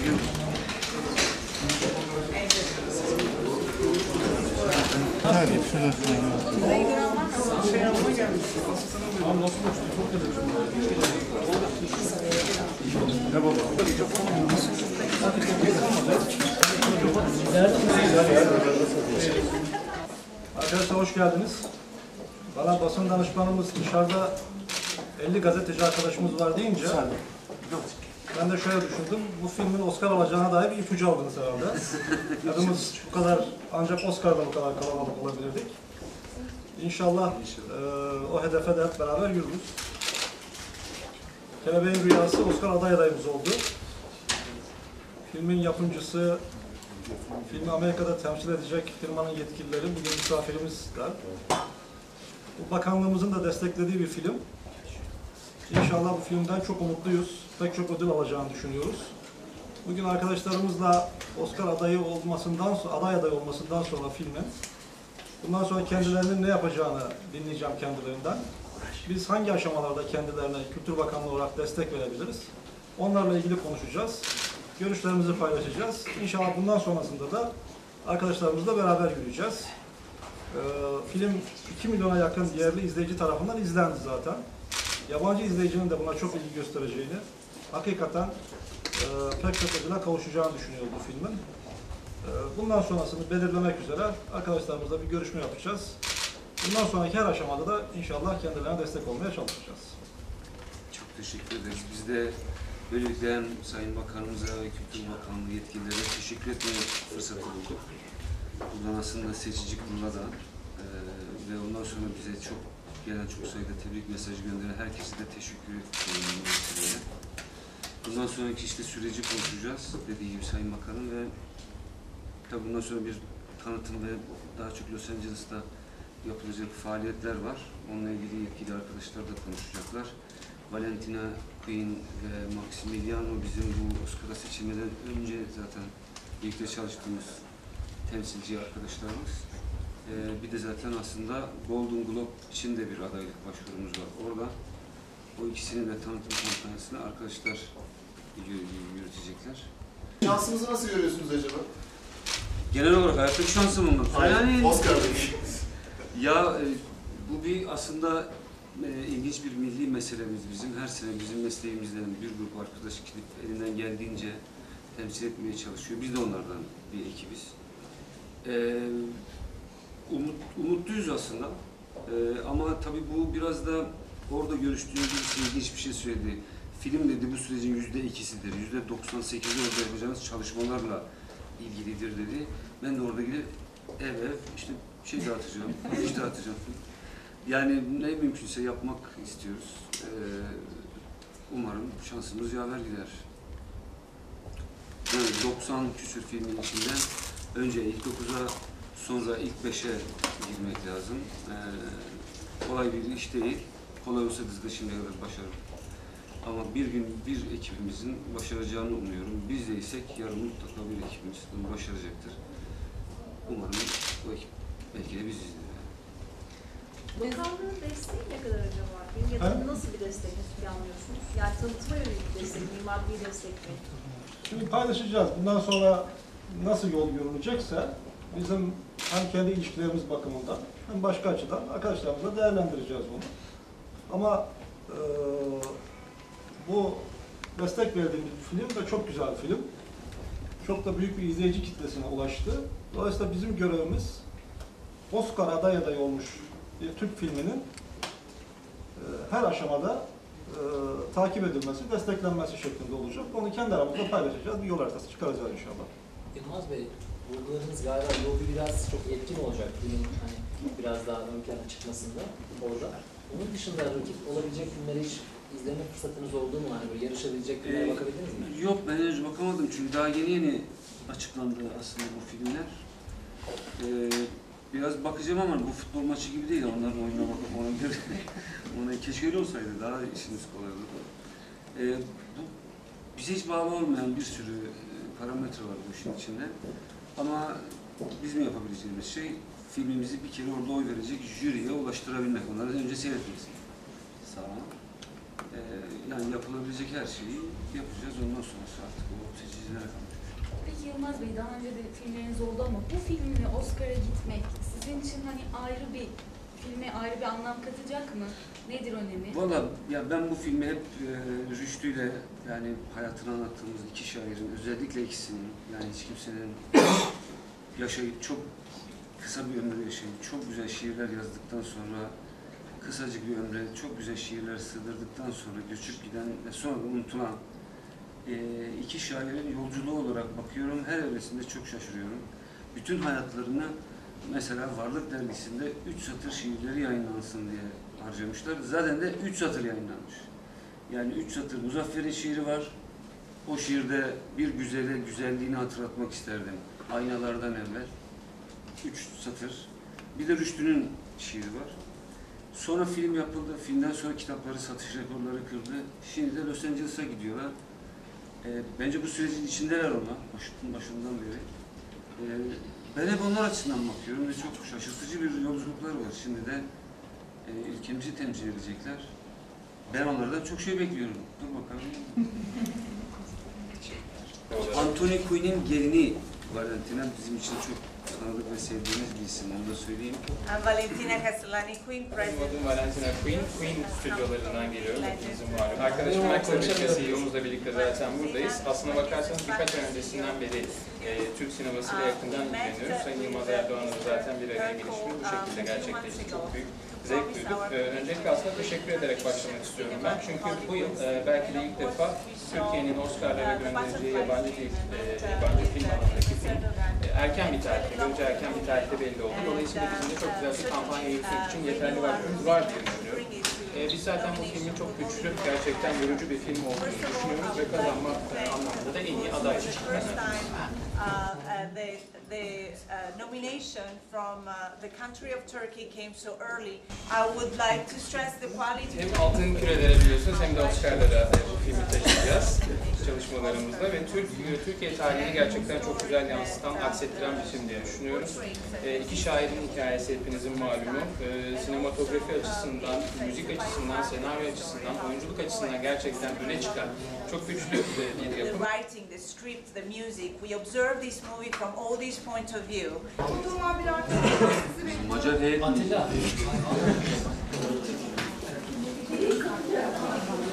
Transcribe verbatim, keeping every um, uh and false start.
Hadi şurada sonra. Arkadaşlar hoş geldiniz. Bana basın danışmanımız dışarıda elli gazeteci arkadaşımız var deyince ben de şöyle düşündüm. Bu filmin Oscar alacağına dair bir ipucu aldınız herhalde. Adımız bu kadar, ancak Oscar'da bu kadar kalabalık olabilirdik. İnşallah e, o hedefe de hep beraber yürürüz. Kelebeğin Rüyası Oscar aday adayımız oldu. Filmin yapımcısı, filmi Amerika'da temsil edecek firmanın yetkilileri bugün misafirimizler. Bu bakanlığımızın da desteklediği bir film. İnşallah bu filmden çok umutluyuz. Pek çok ödül alacağını düşünüyoruz. Bugün arkadaşlarımızla Oscar adayı olmasından sonra, aday adayı olmasından sonra filmin bundan sonra kendilerinin ne yapacağını dinleyeceğim kendilerinden. Biz hangi aşamalarda kendilerine Kültür Bakanlığı olarak destek verebiliriz? Onlarla ilgili konuşacağız. Görüşlerimizi paylaşacağız. İnşallah bundan sonrasında da arkadaşlarımızla beraber yürüyeceğiz. Ee, film iki milyona yakın yerli izleyici tarafından izlendi zaten. Yabancı izleyicinin de buna çok ilgi göstereceğini, hakikaten e, pek çok ödüle kavuşacağını düşünüyor bu filmin. E, bundan sonrasını belirlemek üzere arkadaşlarımızla bir görüşme yapacağız. Bundan sonraki her aşamada da inşallah kendilerine destek olmaya çalışacağız. Çok teşekkür ederiz. Biz de böylelikle hem Sayın Bakanımıza ve Kültür Bakanlığı yetkililerine teşekkür etmeye fırsatı bulduk. Buradan aslında seçici kurula da e, ve ondan sonra bize çok gelen çok sayıda tebrik mesajı gönderen herkese de teşekkür ediyorum. Bundan sonraki işte süreci konuşacağız dediği gibi Sayın Bakanım ve tabii bundan sonra bir tanıtım ve daha çok Los Angeles'ta yapılacak faaliyetler var. Onunla ilgili yetkili arkadaşlar da konuşacaklar. Valentina Quinn ve Maximiliano bizim bu Oscar'a seçilmeden önce zaten birlikte çalıştığımız temsilci arkadaşlarımız. Ee, bir de zaten aslında Golden Globe için de bir adaylık başvurumuz var orada. O ikisini de tanıtım kampanyasını arkadaşlar yürütecekler. Şansımızı nasıl görüyorsunuz acaba? Genel olarak hayattaki şansım mı? Yani Oscar'daki. Ya e, bu bir aslında e, ilginç bir milli meselemiz bizim. Her sene bizim mesleğimizden bir grup arkadaş gidip elinden geldiğince temsil etmeye çalışıyor. Biz de onlardan bir ekibiz. E, umut, umutluyuz aslında. E, ama tabii bu biraz da orada görüştüğümüz bir ilginç bir şey söyledi. Film dedi bu sürecin yüzde ikisidir. Yüzde doksan sekizi orada yapacağınız çalışmalarla ilgilidir dedi. Ben de orada gidip ev ev işte şey dağıtacağım, iş dağıtacağım. Yani ne mümkünse yapmak istiyoruz. Ee, umarım şansımız yaver gider. Yani doksan küsür filmin içinden önce ilk dokuza, sonra ilk beşe girmek lazım. Ee, kolay bir iş değil. Kolay olsa biz de şimdiye kadar başarırız. Ama bir gün bir ekibimizin başaracağını umuyorum. Biz de isek yarın mutlaka bir ekibimiz bunu başaracaktır. Umarım o ekip belki de biziz. Bakanlığın desteği ne kadar acaba? Ya da nasıl bir destek planlıyorsunuz? Yani tanıtıma yönelik destek mi, maddi destek mi? Şimdi paylaşacağız. Bundan sonra nasıl yol yürünecekse bizim hem kendi ilişkilerimiz bakımından hem başka açıdan arkadaşlarımızla değerlendireceğiz bunu. Ama e, bu destek verdiğimiz film de çok güzel bir film. Çok da büyük bir izleyici kitlesine ulaştı. Dolayısıyla bizim görevimiz Oscar aday adayı olmuş bir Türk filminin e, her aşamada e, takip edilmesi, desteklenmesi şeklinde olacak. Onu kendi aramızda paylaşacağız, bir yol haritası çıkaracağız inşallah. Yılmaz Bey, vurguladığınız galiba yolu biraz çok etkin olacak filmin hani biraz daha ön plana çıkmasında orada. Onun dışında rakip olabilecek filmleri hiç izleme fırsatınız oldu mu? Hani böyle yarışabilecek filmlere ee, bakabildiniz mi? Yok, ben henüz bakamadım çünkü daha yeni yeni açıklandı aslında bu filmler. Ee, biraz bakacağım ama bu futbol maçı gibi değil, onların oyununa bakıp ona göre ona keşke öyle olsaydı daha işimiz kolay olurdu. Ee, bu bize hiç bağlı olmayan bir sürü parametre var bu işin içinde. Ama bizim yapabileceğimiz şey filmimizi bir kere orada oy verecek jüriye ulaştırabilmek, onları önce seyretmek. Sağ olun. Ee, yani yapılabilecek her şeyi yapacağız, ondan sonrası artık o seçicilere kalmış. Yılmaz Bey, daha önce de filmleriniz oldu ama bu filmle Oscar'a gitmek sizin için hani ayrı bir filme ayrı bir anlam katacak mı? Nedir önemi? Valla ya ben bu filmi hep e, Rüştü'yle yani hayatını anlattığımız iki şairin, özellikle ikisinin, yani hiç kimsenin yaşayıp çok kısa bir ömür yaşayıp çok güzel şiirler yazdıktan sonra kısacık bir ömre çok güzel şiirler sığdırdıktan sonra göçüp giden ve sonra unutulan e, iki şairin yolculuğu olarak bakıyorum. Her evresinde çok şaşırıyorum. Bütün hayatlarını mesela Varlık Dergisi'nde üç satır şiirleri yayınlansın diye harcamışlar. Zaten de üç satır yayınlanmış. Yani üç satır Muzaffer'in şiiri var. O şiirde bir güzele güzelliğini hatırlatmak isterdim. Aynalardan evvel. Üç satır. Bir de Rüştü'nün şiiri var. Sonra film yapıldı. Filmden sonra kitapları satış rekorları kırdı. Şimdi de Los Angeles'a gidiyorlar. E, bence bu sürecin içindeler ona. Başından, başından beri. E, ben hep onlar açısından bakıyorum ve çok şaşırtıcı bir yolculuklar var. Şimdi de e, ülkemizi temsil edecekler. Ben onlardan çok şey bekliyorum. Dur bakalım. Anthony Quinn'in gelini Valentina bizim için çok tanıdık ve sevdiğimiz bir isim. Onu da söyleyeyim. I'm Valentina Castellani, Queen Benim President. adım Valentina Quinn, Queen stüdyolarından geliyorum. Hepinizin malum. Arkadaşım Maxwell ve C E O'muzla birlikte zaten buradayız. Aslına bakarsanız birkaç ay öncesinden beri e, Türk sinemasıyla yakından ilgileniyoruz. Sayın Yılmaz Erdoğan'la zaten bir araya gelişimiz bu şekilde gerçekleşti. Çok büyük zevk duyduk. Ee, öncelikle aslında teşekkür ederek başlamak istiyorum ben. Çünkü bu yıl e, belki de ilk defa Türkiye'nin Oscar'lara göndereceği yabancı dil, e, yabancı film alanındaki film e, erken bir tarihte, önce erken bir tarihte belli oldu. Dolayısıyla bizim de çok güzel bir kampanya yürütmek için yeterli vaktimiz var diye düşünüyorum. E, biz zaten bu filmin çok güçlü, gerçekten yorucu bir film olduğunu düşünüyoruz ve kazanmak e, anlamında da en iyi aday seçimler. Uh, uh, the the uh, nomination from uh, the country of Turkey came so early. I would like to stress the quality. Hem altın kürelere biliyorsunuz hem de Oscar'lara e, bu filmi taşıyacağız çalışmalarımızda ve Türk, Türkiye tarihini gerçekten çok güzel yansıtan, aksettiren bir film diye düşünüyoruz. E, iki şairin hikayesi hepinizin malumu. E, sinematografi açısından, müzik açısından, senaryo açısından, oyunculuk açısından gerçekten öne çıkan çok güçlü bir yapım. The writing, the script, the music. We observe this movie from all these points of view. Macar heyet. Atilla.